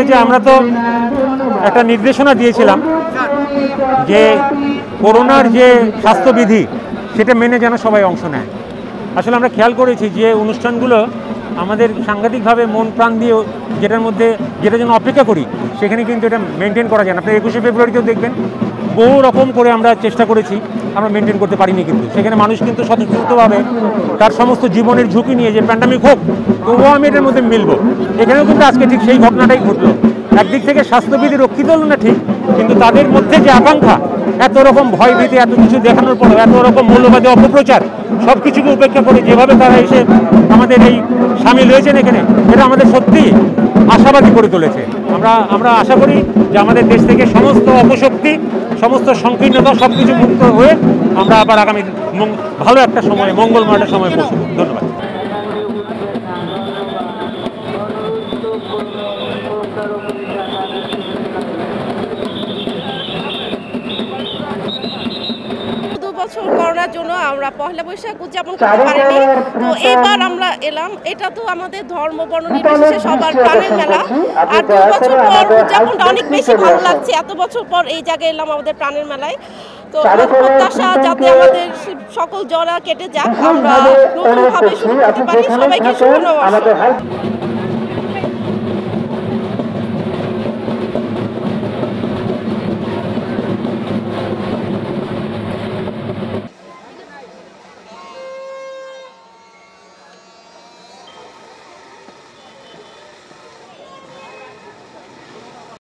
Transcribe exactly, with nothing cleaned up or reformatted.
যে আমরা তো একটা নির্দেশনা দিয়েছিলাম যে করোনার যে স্বাস্থ্যবিধি সেটা মেনে যেন সবাই অংশ নেয়। আসলে আমরা খেয়াল করেছি যে অনুষ্ঠানগুলো আমাদের সাংঘাতিকভাবে মন প্রাণ দিয়ে যেটার মধ্যে যেটা যেন অপেক্ষা করি সেখানে কিন্তু এটা মেনটেন করা যায় না। আপনার একুশে ফেব্রুয়ারিতেও দেখবেন বহু রকম করে আমরা চেষ্টা করেছি, আমরা মেনটেন করতে পারিনি, কিন্তু সেখানে মানুষ কিন্তু স্বতঃস্ফূর্তভাবে তার সমস্ত জীবনের ঝুঁকি নিয়ে যে প্যান্ডামিক হোক তবুও আমি এটার মধ্যে মিলবো, এখানেও কিন্তু আজকে ঠিক সেই ঘটনাটাই ঘটলো। একদিক থেকে স্বাস্থ্যবিধি রক্ষিত হলো না ঠিক, কিন্তু তাদের মধ্যে যে আকাঙ্ক্ষা, এত রকম ভয় ভীতি এত কিছু দেখানোর পর এত রকম মূল্যবাদী অপপ্রচার সব কিছুকে উপেক্ষা করে যেভাবে তারা এসে আমাদের এই সামিল হয়েছেন এখানে, এটা আমাদের সত্যি আশাবাদী করে তুলেছে। আমরা আমরা আশা করি যে আমাদের দেশ থেকে সমস্ত অপশক্তি সমস্ত সংকীর্ণতা সব কিছু মুক্ত হয়ে আমরা আবার আগামী ভালো একটা সময় মঙ্গলময় একটা সময় পৌঁছব। ধন্যবাদ। বছর করোনার জন্য আমরা পহেলা বৈশাখ উদযাপন করতে পারিনি, তো এইবার আমরা এলাম। এটা তো আমাদের ধর্ম বর্ণ নির্বিশেষে সবার প্রাণের মেলা, আর দু বছর পর উদযাপনটা অনেক বেশি ভালো লাগছে। এত বছর পর এই জায়গায় এলাম আমাদের প্রাণের মেলায়, তো প্রত্যাশা যাতে আমাদের সকল জড়া কেটে যাক, আমরা নতুনভাবে শুরু করতে পারি। সবাইকে শুভ নববর্ষ।